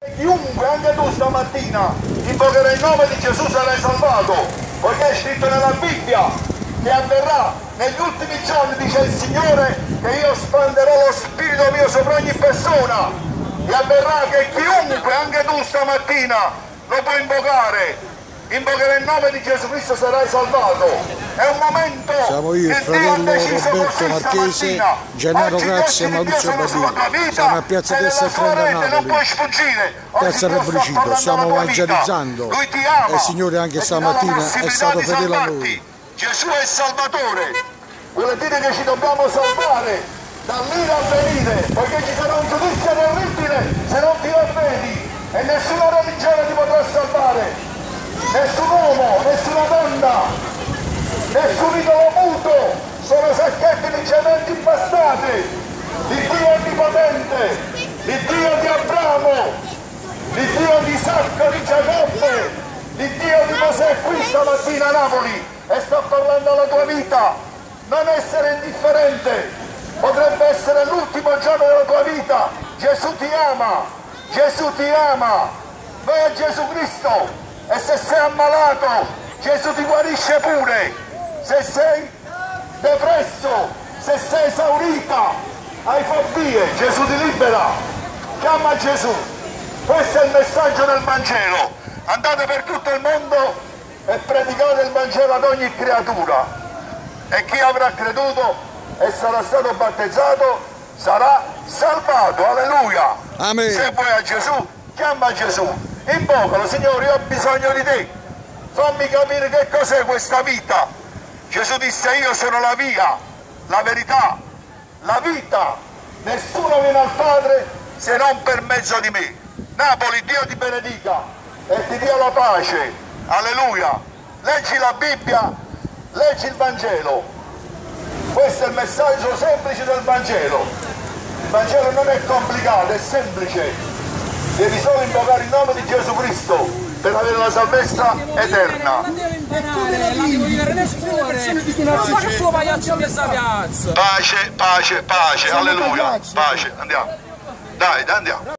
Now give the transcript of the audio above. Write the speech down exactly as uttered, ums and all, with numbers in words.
Chiunque, anche tu stamattina, invocherai il nome di Gesù sarai salvato, poiché è scritto nella Bibbia che avverrà negli ultimi giorni, dice il Signore, che io spanderò lo Spirito mio sopra ogni persona, e avverrà che chiunque, anche tu stamattina, lo può invocare. Invocherai il nome di Gesù Cristo, sarai salvato. È un momento. Siamo io, il fratello Roberto Marchese, Gennaro Grazia e Maurizio Babini. Siamo a Piazza del Sacrante a Napoli, Piazza Rebricito, stiamo evangelizzando e il Signore anche stamattina è stato fedele a noi. Gesù è il Salvatore, vuole dire che ci dobbiamo salvare dall'ira a venire, poiché ci sarà un giudizio terribile se non ti ravvedi, e nessuna religione ti potrà salvare. Nessun uomo, nessuna donna, nessun idolo muto, sono sacchetti di cementi impastati. Il Dio onnipotente, il Dio di Abramo, il Dio di Isacco, di Giacobbe, il Dio di Mosè è qui stamattina a Napoli e sta parlando alla tua vita. Non essere indifferente, potrebbe essere l'ultimo giorno della tua vita. Gesù ti ama, Gesù ti ama, vai a Gesù Cristo. E se sei ammalato, Gesù ti guarisce pure. Se sei depresso, se sei esaurita, hai fobie, Gesù ti libera. Chiama Gesù. Questo è il messaggio del Vangelo. Andate per tutto il mondo e predicate il Vangelo ad ogni creatura. E chi avrà creduto e sarà stato battezzato sarà salvato. Alleluia. Amen. Se vuoi a Gesù, chiama Gesù. Invocalo, Signore, io ho bisogno di te, fammi capire che cos'è questa vita. Gesù disse: io sono la via, la verità, la vita, nessuno viene al Padre se non per mezzo di me. Napoli, Dio ti benedica e ti dia la pace. Alleluia. Leggi la Bibbia, leggi il Vangelo, questo è il messaggio semplice del Vangelo. Il Vangelo non è complicato, è semplice. Devi solo invocare il nome di Gesù Cristo per avere la salvezza eterna. Pace, pace, pace, alleluia, pace, andiamo. Dai, dai, andiamo.